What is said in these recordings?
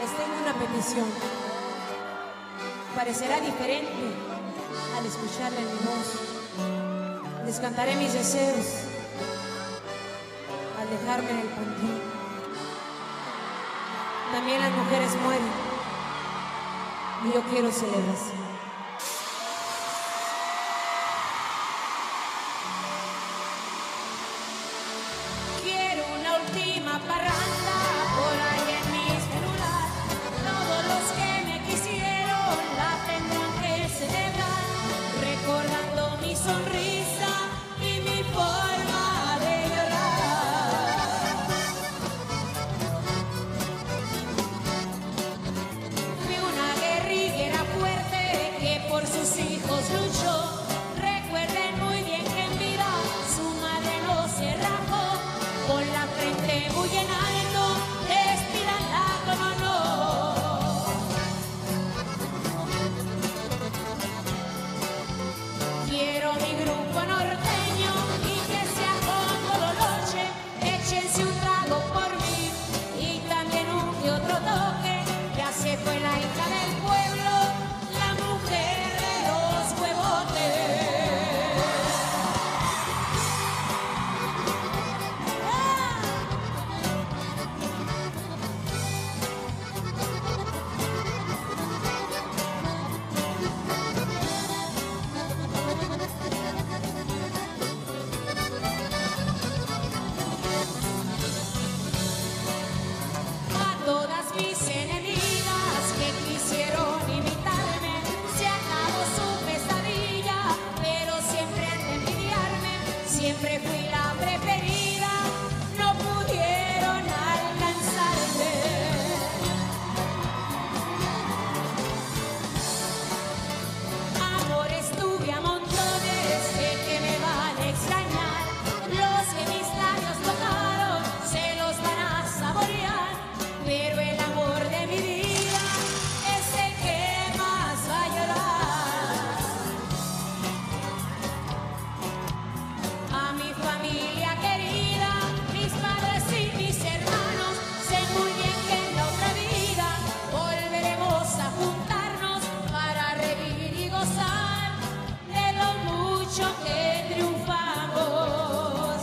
Les tengo una petición. Parecerá diferente al escucharla en mi voz. Les cantaré mis deseos al dejarme en el panteón. También las mujeres mueren y yo quiero celebración. Quiero una última parranda por ahí en mi celular. Todos los que me quisieron la tendrán que celebrar, recordando mi sonrisa y mi forma de llorar. Fui una guerrillera fuerte que por sus hijos luchó. Recuerden muy bien que en vida su madre no se rajó. Con la frente muy en alto, despídanla como no. Quiero mi grupo norteño y que sea como noche. Échense un trago por mí y también un que otro toque. Ya se fue la hija del pueblo, la mujer de los huevotes. A todas mis enemigas que quisieron imitarme, se acabó su pesadilla, pero siempre han de envidiarme. Siempre fui la preferida, no pudieron alcanzarme. Amores tuve a montones, sé que me van a extrañar. Los que mis labios tocaron se los van a saborear, pero el amor de mi vida es el que más va a llorar. A mi familia querida, mis padres y mis hermanos, sé muy bien que en la otra vida volveremos a juntarnos para revivir y gozar de lo mucho que triunfamos.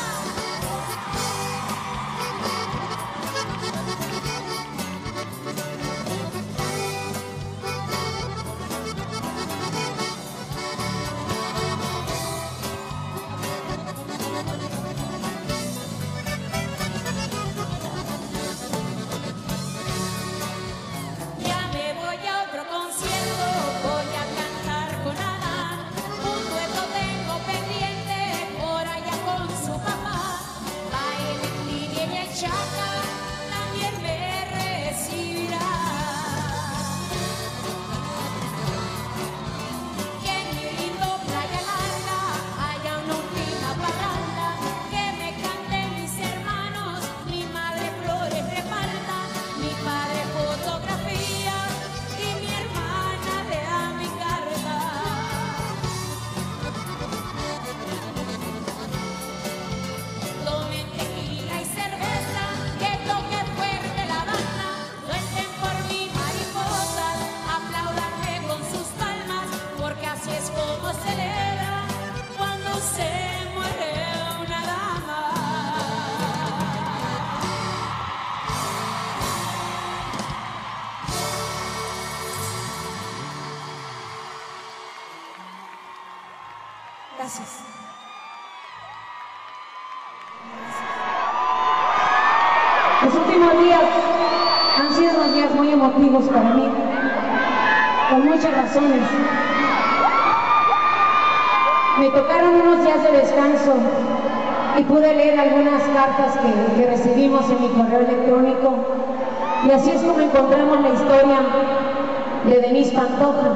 Ya me voy a otro concierto, voy a cantar con Adán. Un dueto tengo pendiente por allá con su papá. Va el Lidia y el Chaca, también me recibirá. Que en mi lindo Playa Larga haya una última parranda, que me canten mis hermanos, mi madre flores reparta, mi padre fotografía y mi hermana lea mi carta. Tomen tequila y cerveza, que toque fuerte la banda, suelten por mí mariposas, aplaudanme con sus palmas, porque así es como celebra cuando se muere una dama. Gracias. Los últimos días han sido unos días muy emotivos para mí, por muchas razones. Me tocaron unos días de descanso y pude leer algunas cartas que recibimos en mi correo electrónico, y así es como encontramos la historia de Denise Pantoja.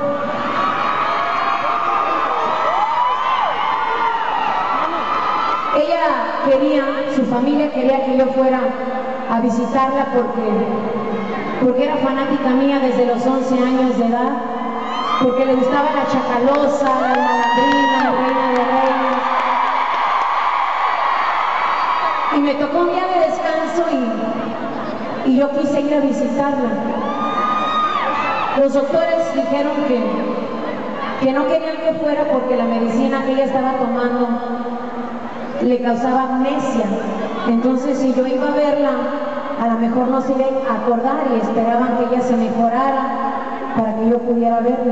Ella quería, su familia quería que yo fuera a visitarla porque era fanática mía desde los 11 años de edad, porque le gustaba la Chacalosa, la Malandrina, la Reina de Reyes. Y me tocó un día de descanso y yo quise ir a visitarla. Los doctores dijeron que no querían que fuera porque la medicina que ella estaba tomando le causaba amnesia. Entonces, si yo iba a verla, a lo mejor no se iba a acordar y esperaban que ella se mejorara para que yo pudiera verla.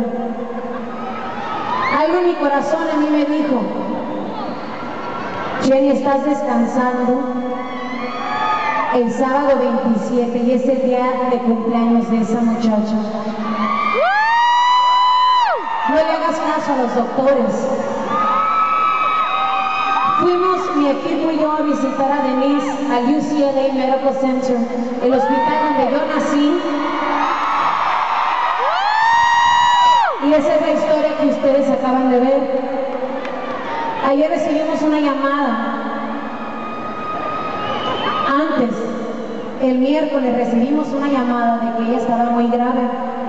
Algo en mi corazón a mí me dijo: Jenny, estás descansando el sábado 27 y es el día de cumpleaños de esa muchacha. No le hagas caso a los doctores. Fuimos, mi equipo y yo, a visitar a Denise al UCLA Medical Center, el hospital donde yo nací. Y esa es la historia que ustedes acaban de ver. Ayer recibimos una llamada. Antes, el miércoles, recibimos una llamada de que ella estaba muy grave.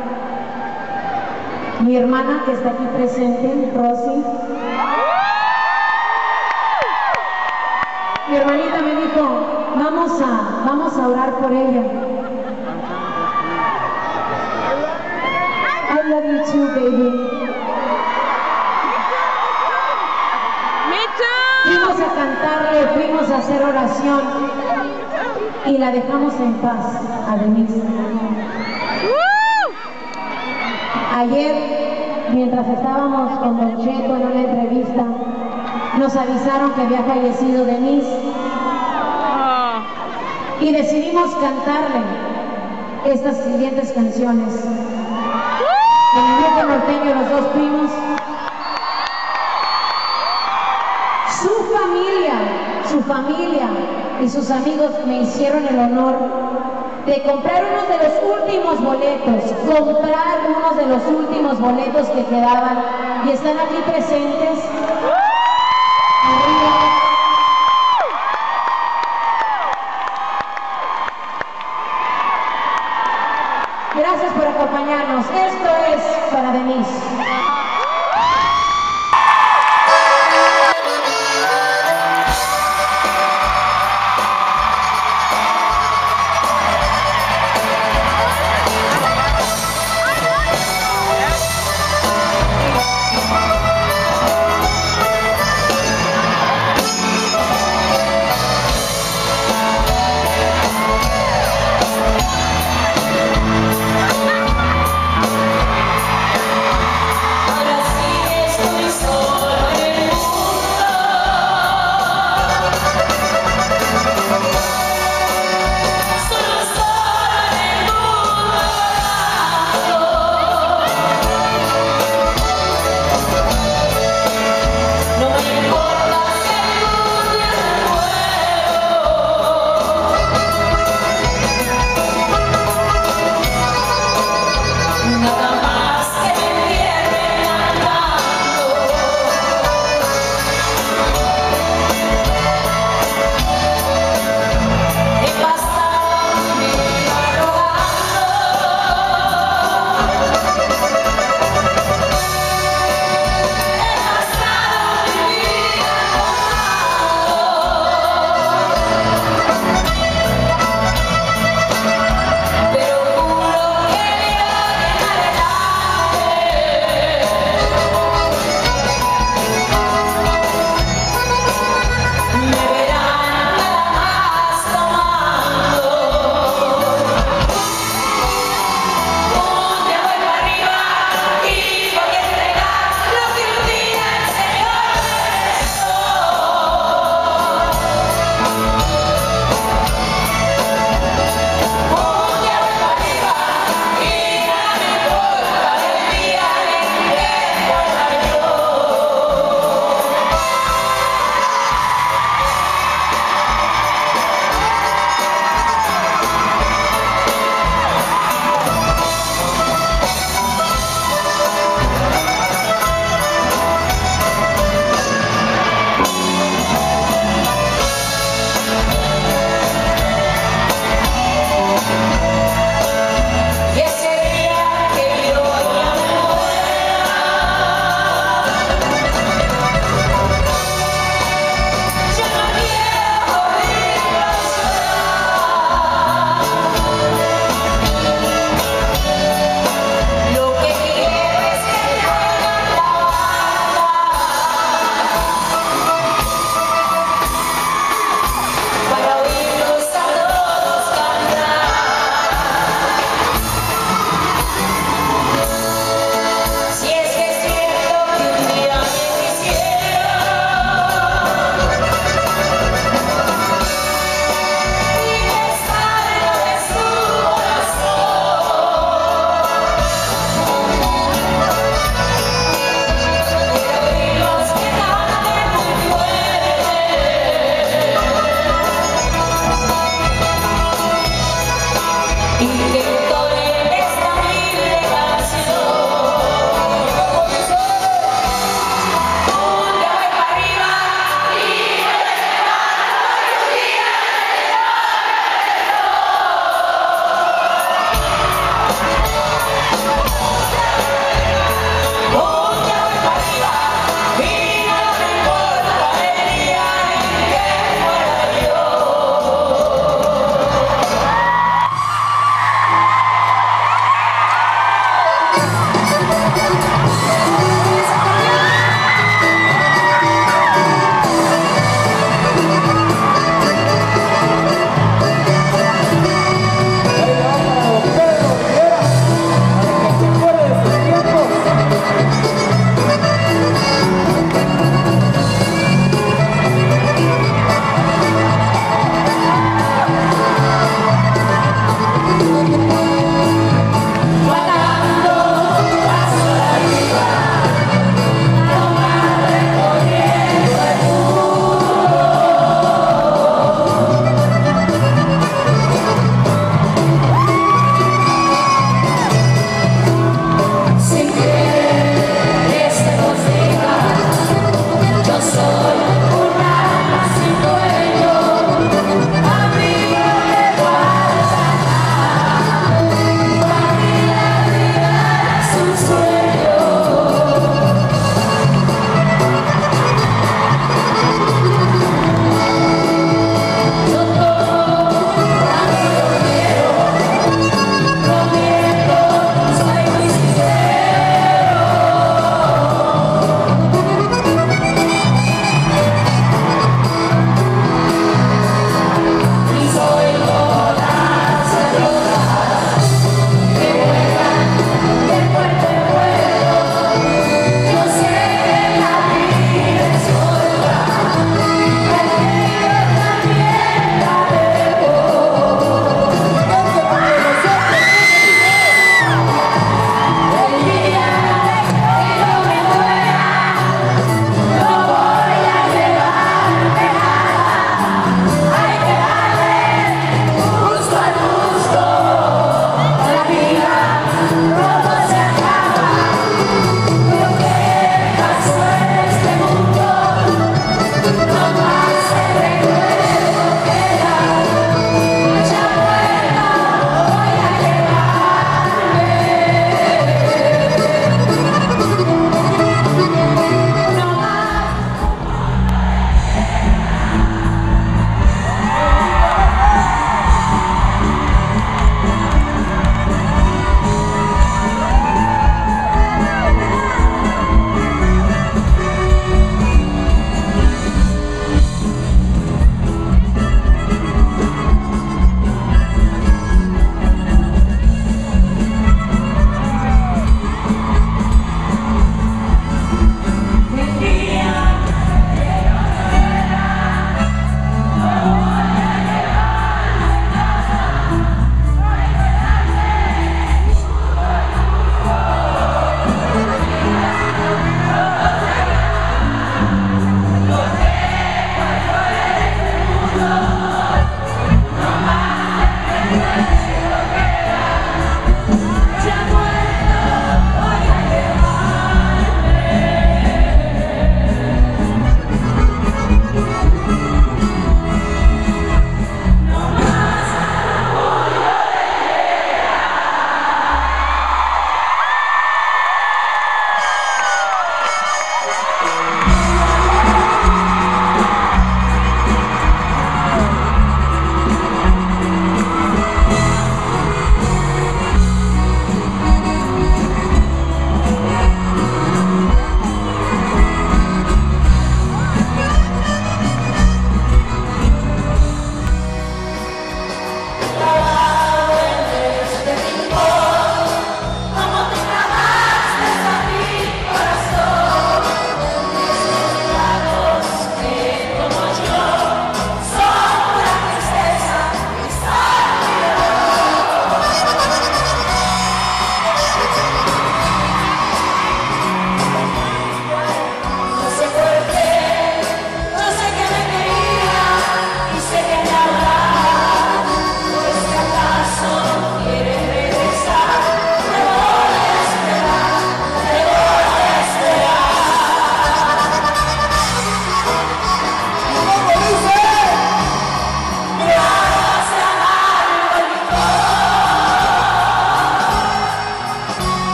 Mi hermana, que está aquí presente, Rosy, mi hermanita me dijo: vamos a orar por ella. I love you too, baby. Me too. Fuimos a cantarle, fuimos a hacer oración y la dejamos en paz a Denise. Ayer, mientras estábamos con Don Cheto en una entrevista, nos avisaron que había fallecido Denise y decidimos cantarle estas siguientes canciones. Con el grupo norteño, los dos primos. Su familia y sus amigos me hicieron el honor de comprar uno de los últimos boletos que quedaban y están aquí presentes. Arriba. Gracias por acompañarnos. Esto es para Denise.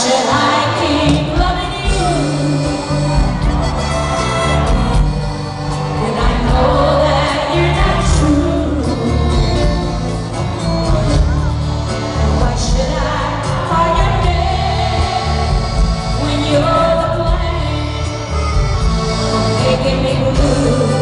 should I keep loving you when I know that you're not true? And why should I call your name when you're the blame for making me blue?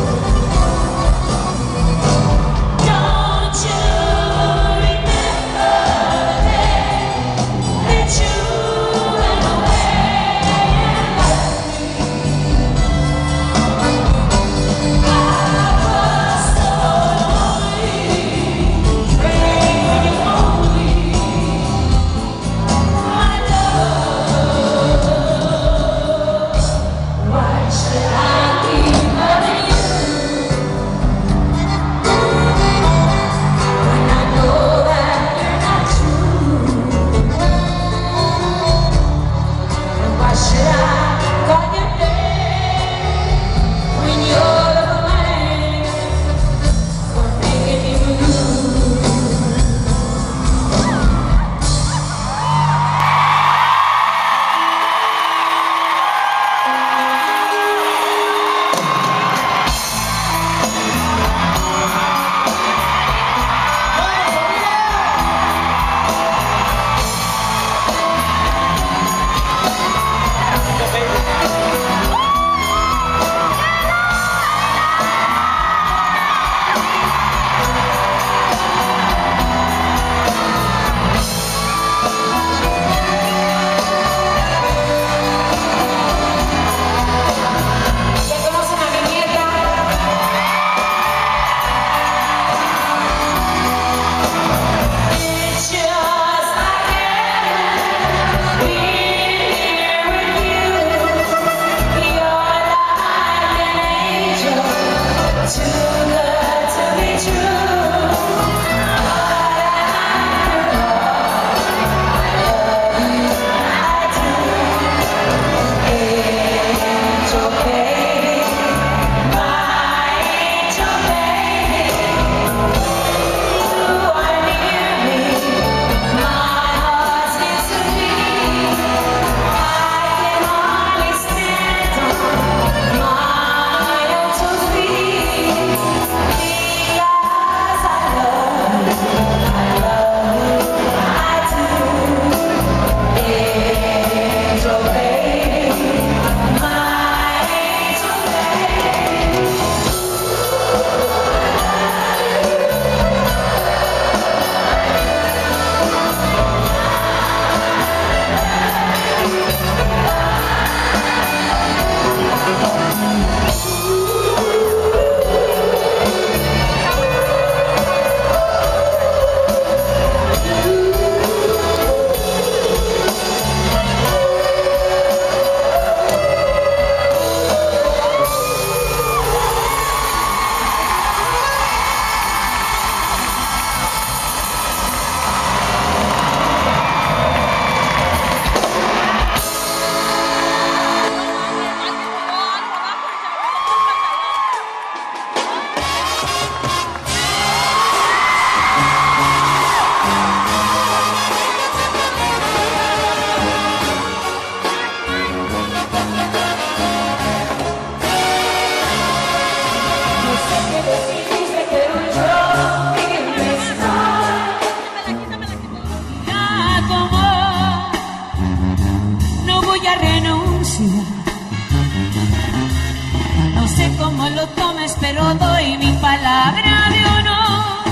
No sé cómo lo tomes, pero doy mi palabra de honor.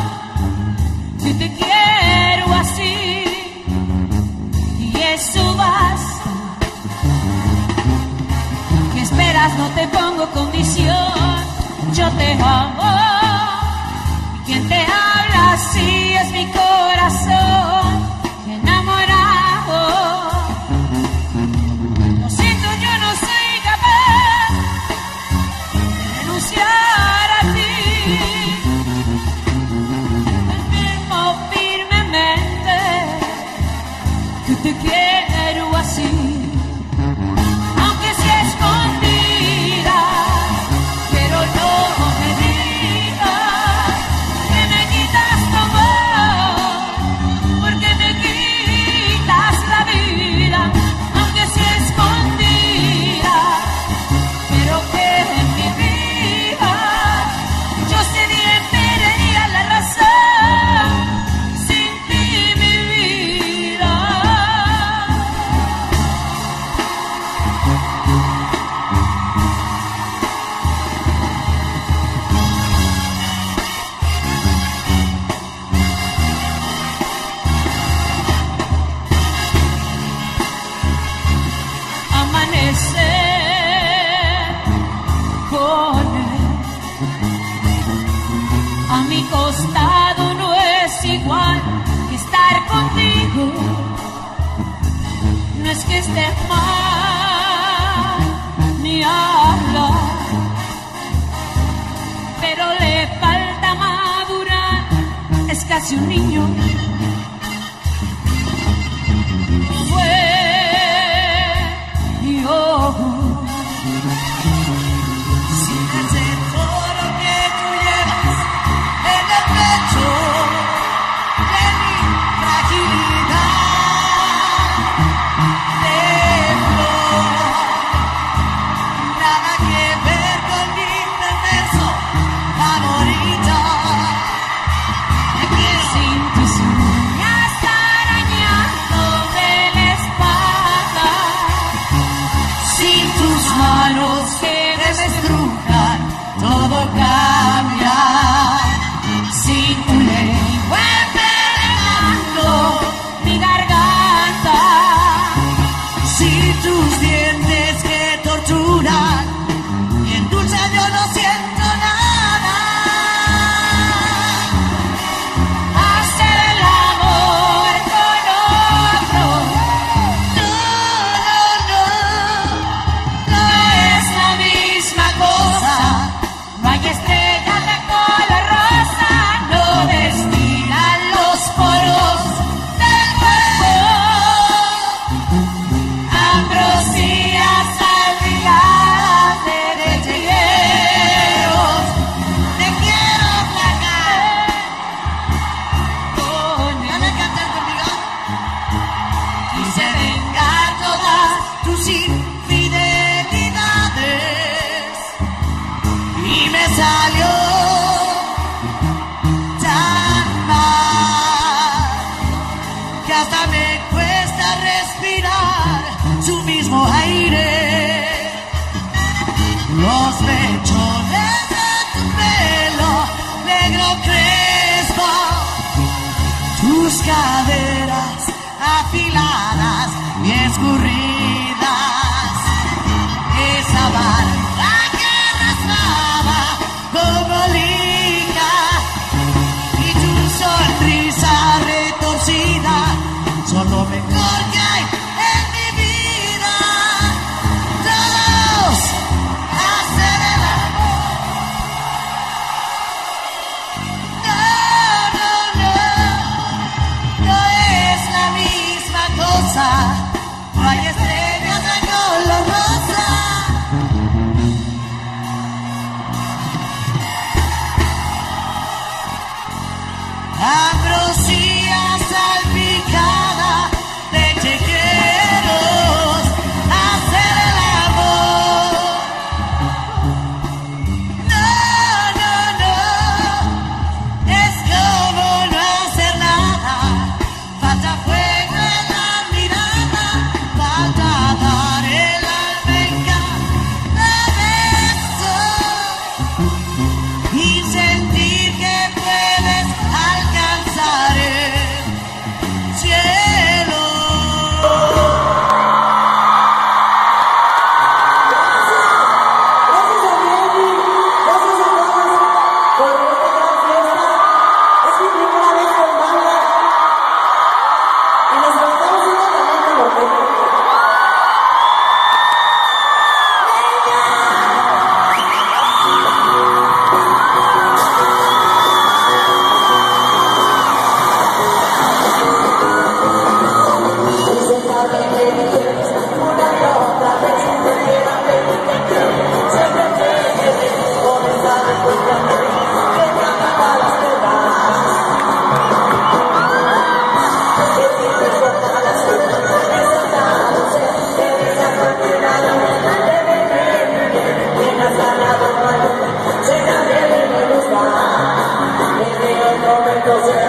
Si te quiero así, y eso basta. ¿Qué esperas? No te pongo condición. Yo te amo. ¿Y quién te habla así? Es mi corazón enamorado. Lo siento, yo no soy capaz de renunciar a ti. Afirmo firmemente que te quiero así. a mi costado no es igual que estar contigo. No es que esté mal ni hablar, pero le falta madurar, es casi un niño. Fue yo. Sin ese oro que tú llevas en el pecho de mi fragilidad de flor, nada que ver con mi perverso favorito. Sin tus uñas arañándome la espalda, Sin tus manos que me estrujan, todo cambia. sin tu lengua envenenando mi garganta, Sin tus dientes que torturan y en dulce yo no siento nada. hacer el amor con otro No, no, no, no es la misma cosa. no hay estrellas de color rosa, no destilan los poros del cuerpo. Ambrosías salpicadas de lecheros, Te quiero sacar. con ¿Van a cantar conmigo? quise vengar todas Tus infidelidades y me salió tan mal que hasta me cuesta respirar su mismo aire. Los mechones de tu pelo negro crespo, tus caderas afiladas y escurridas, esa barba que raspaba como liga y tu sonrisa retorcida son lo mejor que hay en mi vida. Todos hacer el amor. No, no, no, no es la misma cosa. No hay estrellas de color rosa. Ambrosía salpicada de chequeros, hacer el amor. No, no, no, es como no hacer nada. Falta fuego en la mirada, falta dar el alberca de besos y sentir que puedes alcanzar el cielo. Gracias a Jenny, gracias a todos por esta gran fiesta. Es mi primera vez con banda y nos estamos viendo también con los demás. Entonces